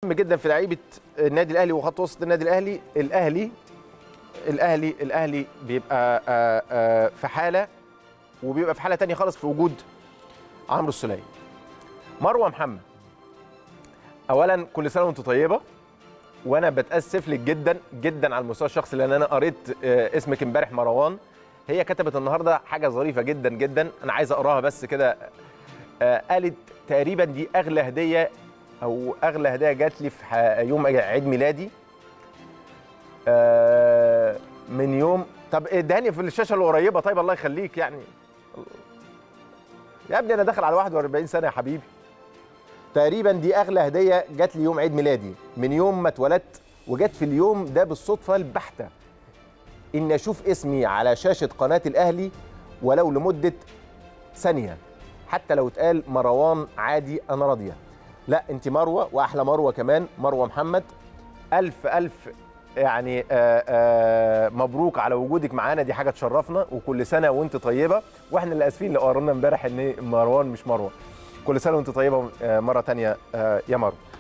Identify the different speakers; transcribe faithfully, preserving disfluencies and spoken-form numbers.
Speaker 1: مهم جدا في لعيبه النادي الاهلي وخط وسط النادي الاهلي الاهلي الاهلي الاهلي بيبقى آآ آآ في حاله وبيبقى في حاله ثانيه خالص في وجود عمرو السوليه. مروه محمد، اولا كل سنه وانت طيبه، وانا بتاسف لك جدا جدا على المستوى الشخصي لان انا قريت اسمك امبارح مروان. هي كتبت النهارده حاجه ظريفه جدا جدا، انا عايز اقراها بس كده. قالت تقريبا دي اغلى هديه او اغلى هديه جات لي في يوم عيد ميلادي من يوم. طب ادهاني في الشاشه القريبه. طيب الله يخليك يعني يا ابني، انا داخل على واحد وأربعين سنه يا حبيبي. تقريبا دي اغلى هديه جات لي يوم عيد ميلادي من يوم ما اتولدت، وجت في اليوم ده بالصدفه البحته ان اشوف اسمي على شاشه قناه الاهلي ولو لمده ثانيه، حتى لو اتقال مروان عادي انا راضيه. لا انت مروه، واحلى مروه كمان، مروه محمد. الف الف يعني آآ آآ مبروك على وجودك معانا، دي حاجه تشرفنا، وكل سنه وانت طيبه. واحنا اللي اسفين اللي قررنا امبارح ان مروان مش مروه. كل سنه وانت طيبه مره ثانيه يا مروه.